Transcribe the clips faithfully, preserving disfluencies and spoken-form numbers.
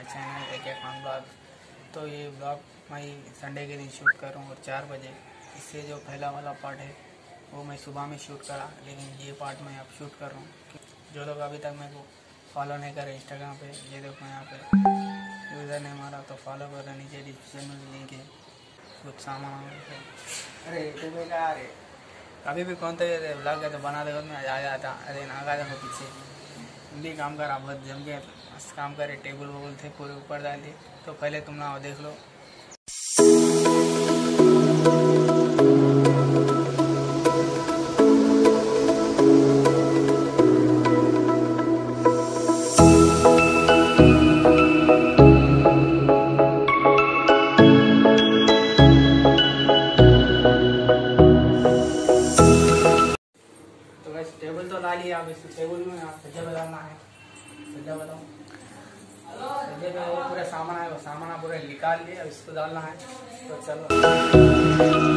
Channel एक एक Khan blog. तो ये ब्लॉग मैं संडे के दिन शूट कर रहा हूँ और चार बजे। इससे जो पहला वाला पार्ट है वो मैं सुबह में शूट करा, लेकिन ये पार्ट मैं अब शूट कर रहा हूँ। जो लोग अभी तक मेरे को फॉलो नहीं करे इंस्टाग्राम पे, ये देखो यहाँ पे यूज़र ने हमारा तो फॉलो कर रहा, नीचे डिस्क्रिप्शन में लिंक है। कुछ सामान अरे तो क्या अरे कभी भी कौन तो ये ब्लॉग है तो बना दे मैं आ जाता। अरे नागा देखो पीछे भी काम करा, बहुत जम के काम करे, टेबल वोबल थे पूरे ऊपर डाल दिए। तो पहले तुम ना देख लो। तो वैसे टेबल तो ला लिया, अब इस टेबल में सज्जा बनाना है। सज्जा बताओ, सज्जे पे वो पूरा सामान है, वो सामान पूरा निकाल लिया, अब इसको डालना है। तो चलो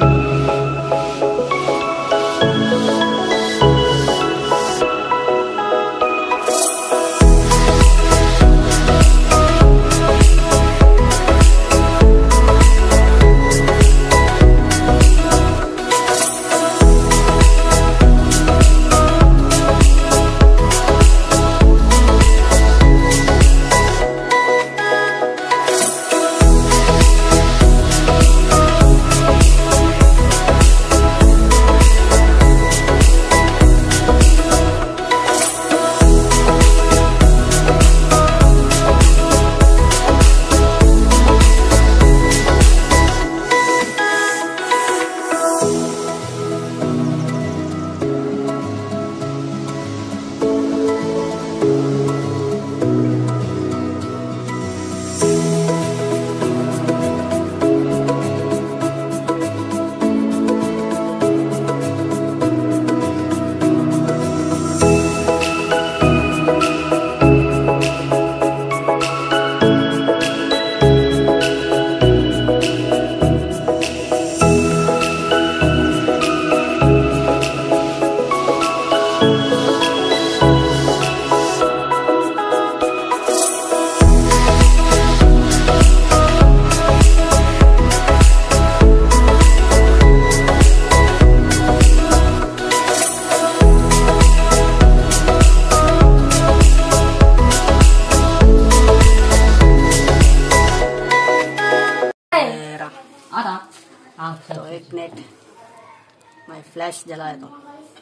तो एक नेट मैं फ्लैश जलाया तो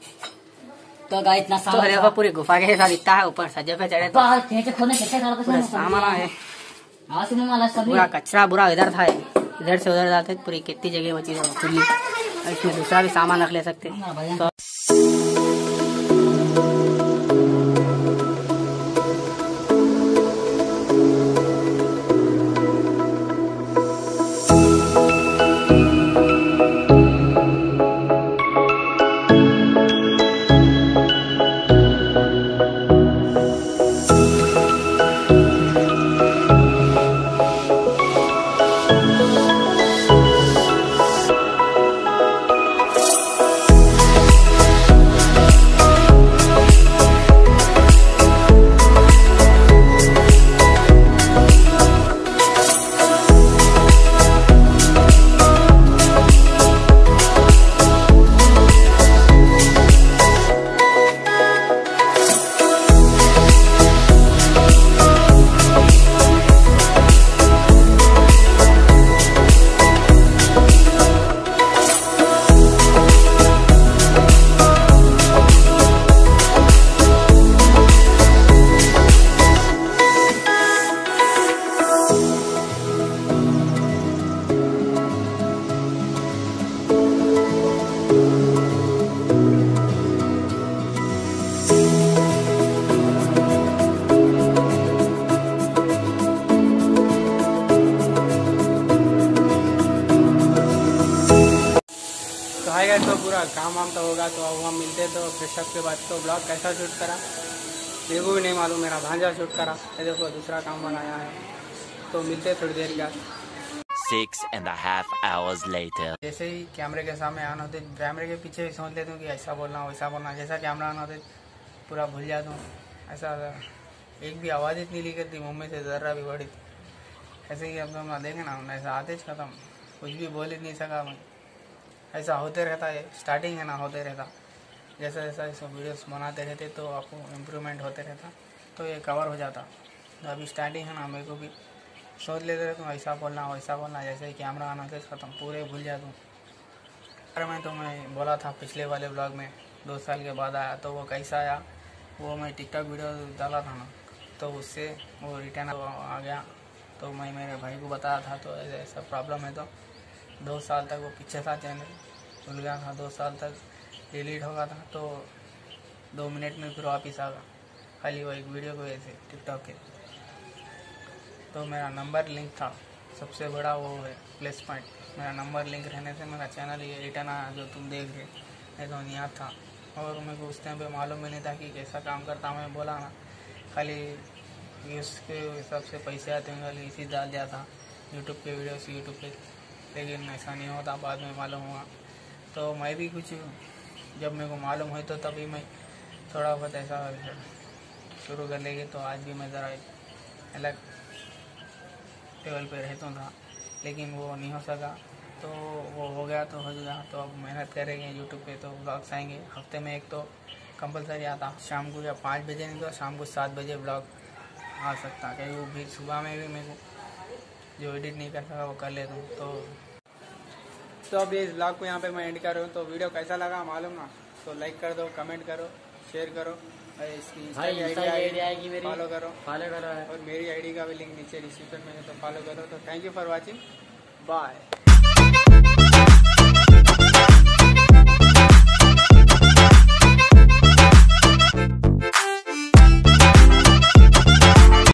तो गाइस इतना तो देखो पूरी गुफा के साथ दिखता है। ऊपर सज्जे पे चढ़े तो पूरा सामान है, पूरा कचरा बुरा इधर था, इधर से उधर जाते पूरी कितनी जगह बची है खुली। इसमें दूसरा भी सामान रख ले सकते हैं। तो आएगा तो पूरा काम वाम तो होगा। तो अब हम मिलते तो फिर सबके बाद तो ब्लॉग कैसा शूट करा मेरे को भी नहीं मालूम, मेरा भांजा शूट करा। देखो दूसरा काम बनाया है, तो मिलते थोड़ी देर बाद। Six and a half hours later. जैसे ही कैमरे के सामने आना होते, कैमरे के पीछे भी सोच लेता हूँ कि ऐसा बोलना वैसा बोलना, जैसा कैमरा आना होते पूरा भूल जाता हूँ। ऐसा एक भी आवाज़ इतनी ली करती मुँह में से ज़र्रा भी बड़ी थी। ऐसे ही अब हम देखें ना ऐसा आते ख़त्म कुछ भी बोल ही नहीं सका मैं। ऐसा होते रहता है, स्टार्टिंग है ना होते रहता, जैसा जैसा इस वीडियोस बनाते रहते तो आपको इम्प्रूवमेंट होते रहता तो ये कवर हो जाता। तो अभी स्टार्टिंग है ना, मेरे को भी सोच लेते रहता हूँ ऐसा बोलना वैसा बोलना, जैसे ही कैमरा आना के ख़त्म पूरे भूल जाता हूँ। अरे मैं तो मैं बोला था पिछले वाले ब्लॉग में दो साल के बाद आया, तो वो कैसा आया, वो मैं टिकटॉक वीडियो डाला था ना, तो उससे वो रिटर्न आ गया। तो मैं मेरे भाई को बताया था, तो ऐसा प्रॉब्लम है। तो दो साल तक वो पीछे था, चैनल भूल गया था, दो साल तक डिलीट हो गया था। तो दो मिनट में फिर वापस आ गया, खाली वो एक वीडियो को ऐसे टिकटॉक के। तो मेरा नंबर लिंक था, सबसे बड़ा वो है प्लस पॉइंट, मेरा नंबर लिंक रहने से मेरा चैनल ये रिटर्न आया जो तुम देख रहे, नहीं तो नहीं था। और मेरे को उस टाइम पे मालूम भी नहीं था कि कैसा काम करता। मैं बोला ना खाली उसके हिसाब से पैसे आते हैं, खाली इसी डाल दिया था यूट्यूब पे वीडियोस यूट्यूब पे, लेकिन ऐसा नहीं होता, बाद में मालूम हुआ। तो मैं भी कुछ जब मेरे को मालूम हुई तो तभी मैं थोड़ा बहुत ऐसा शुरू कर लेगी। तो आज भी मैं ज़रा अलग लेवल पे रहता था, लेकिन वो नहीं हो सका, तो वो हो गया तो हो गया। तो अब मेहनत करेंगे यूट्यूब पे, तो ब्लॉग्स आएंगे हफ्ते में एक तो कंपलसरी आता, शाम को या पाँच बजे नहीं तो शाम को सात बजे ब्लॉग आ सकता, कहीं वो भी सुबह में भी मेरे को जो एडिट नहीं कर सका वो कर लेता हूँ। तो तो अब इस ब्लॉग को यहाँ पे मैं एंड कर रहा हूँ। तो वीडियो कैसा लगा मालूम ना, तो लाइक कर दो, कमेंट करो, शेयर करो, और इसकी इंस्टा की आईडी आएगी मेरी, फॉलो करो फॉलो करो और मेरी आईडी का भी लिंक नीचे डिस्क्रिप्शन में है, तो फॉलो करो। तो thank you for watching, bye.